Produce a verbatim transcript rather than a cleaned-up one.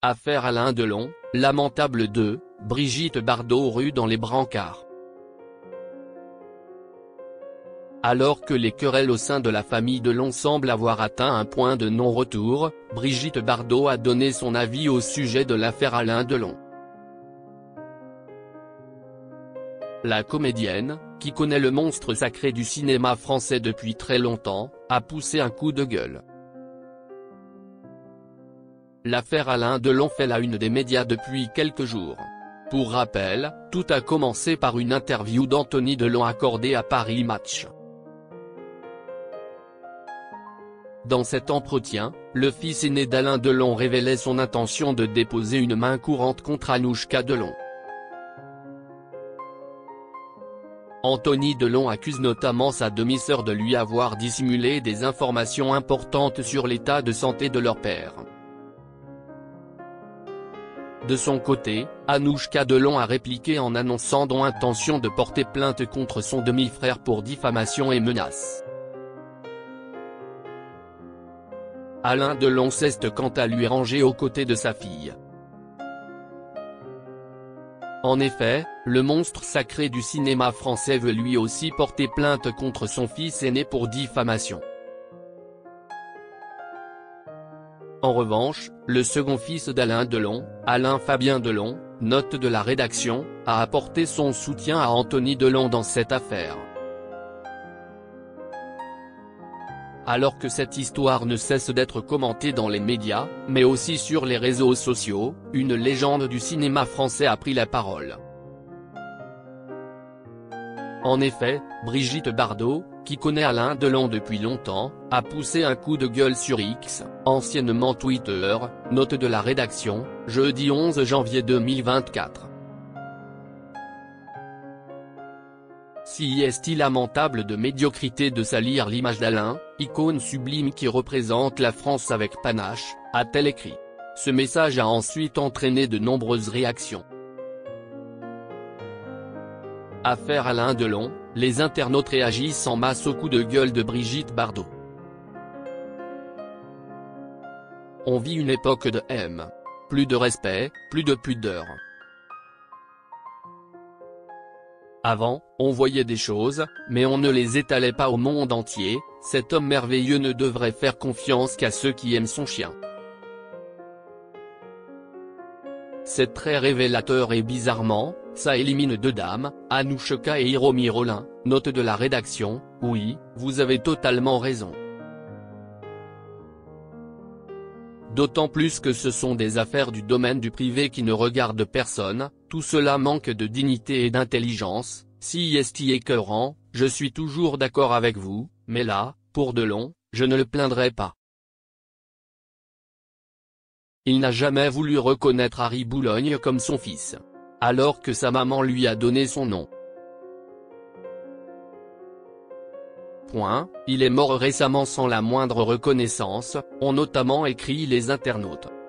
Affaire Alain Delon, lamentable deux, Brigitte Bardot rue dans les brancards. Alors que les querelles au sein de la famille Delon semblent avoir atteint un point de non-retour, Brigitte Bardot a donné son avis au sujet de l'affaire Alain Delon. La comédienne, qui connaît le monstre sacré du cinéma français depuis très longtemps, a poussé un coup de gueule. L'affaire Alain Delon fait la une des médias depuis quelques jours. Pour rappel, tout a commencé par une interview d'Anthony Delon accordée à Paris Match. Dans cet entretien, le fils aîné d'Alain Delon révélait son intention de déposer une main courante contre Anouchka Delon. Anthony Delon accuse notamment sa demi-sœur de lui avoir dissimulé des informations importantes sur l'état de santé de leur père. De son côté, Anouchka Delon a répliqué en annonçant son intention de porter plainte contre son demi-frère pour diffamation et menaces. Alain Delon s'est quant à lui rangé aux côtés de sa fille. En effet, le monstre sacré du cinéma français veut lui aussi porter plainte contre son fils aîné pour diffamation. En revanche, le second fils d'Alain Delon, Alain Fabien Delon, note de la rédaction, a apporté son soutien à Anthony Delon dans cette affaire. Alors que cette histoire ne cesse d'être commentée dans les médias, mais aussi sur les réseaux sociaux, une légende du cinéma français a pris la parole. En effet, Brigitte Bardot, qui connaît Alain Delon depuis longtemps, a poussé un coup de gueule sur X, anciennement Twitter, note de la rédaction, jeudi onze janvier deux mille vingt-quatre. Si est-il lamentable de médiocrité de salir l'image d'Alain, icône sublime qui représente la France avec panache, a-t-elle écrit. Ce message a ensuite entraîné de nombreuses réactions. Affaire Alain Delon, les internautes réagissent en masse au coup de gueule de Brigitte Bardot. On vit une époque de haine. Plus de respect, plus de pudeur. Avant, on voyait des choses, mais on ne les étalait pas au monde entier. Cet homme merveilleux ne devrait faire confiance qu'à ceux qui aiment son chien. C'est très révélateur et bizarrement, ça élimine deux dames, Anouchka et Hiromi Rollin, note de la rédaction, oui, vous avez totalement raison. D'autant plus que ce sont des affaires du domaine du privé qui ne regardent personne, tout cela manque de dignité et d'intelligence. Si est écœurant, je suis toujours d'accord avec vous, mais là, pour Delon, je ne le plaindrai pas. Il n'a jamais voulu reconnaître Harry Boulogne comme son fils. Alors que sa maman lui a donné son nom. Point, il est mort récemment sans la moindre reconnaissance, ont notamment écrit les internautes.